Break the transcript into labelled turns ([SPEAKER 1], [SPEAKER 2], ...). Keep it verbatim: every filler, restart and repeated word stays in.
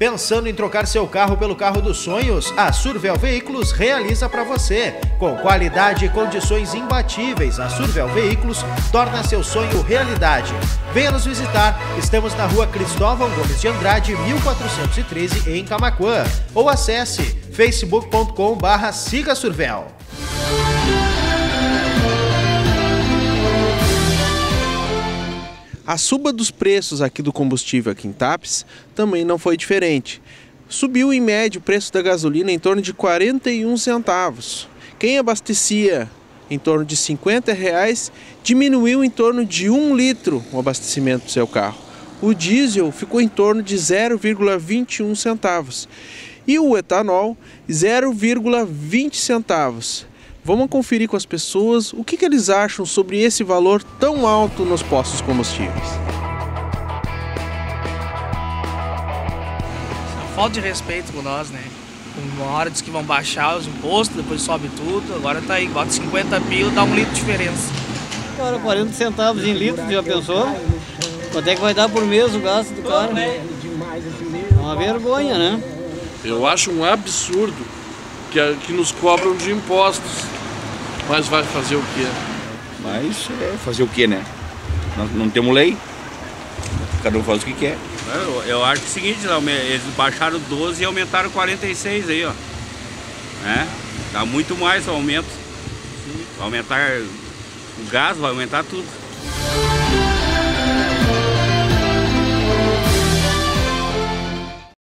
[SPEAKER 1] Pensando em trocar seu carro pelo carro dos sonhos? A Survel Veículos realiza para você. Com qualidade e condições imbatíveis, a Survel Veículos torna seu sonho realidade. Venha nos visitar. Estamos na rua Cristóvão Gomes de Andrade, mil quatrocentos e treze, em Camaquã. Ou acesse facebook ponto com barra siga Survel.
[SPEAKER 2] A suba dos preços aqui do combustível aqui em Tapes também não foi diferente. Subiu em média o preço da gasolina em torno de quarenta e um centavos. Quem abastecia em torno de cinquenta reais diminuiu em torno de um litro o abastecimento do seu carro. O diesel ficou em torno de zero vírgula vinte e um centavos e o etanol zero vírgula vinte centavos. Vamos conferir com as pessoas o que, que eles acham sobre esse valor tão alto nos postos de combustíveis.
[SPEAKER 3] Falta de respeito com nós, né? Uma hora diz que vão baixar os impostos, depois sobe tudo, agora tá aí, bota cinquenta pila, dá um litro de diferença.
[SPEAKER 4] Agora quarenta centavos em litro, já pensou? Quanto é que vai dar por mês o gasto do cara? É uma vergonha, né?
[SPEAKER 5] Eu acho um absurdo que, que nos cobram de impostos. Mas vai fazer o quê?
[SPEAKER 6] Mas é fazer o quê, né? Não, não temos lei. Cada um faz o que quer.
[SPEAKER 7] Eu, eu acho que é o seguinte, eles baixaram doze e aumentaram quarenta e seis aí, ó. É, dá muito mais o aumento. Vai aumentar o gás, vai aumentar tudo.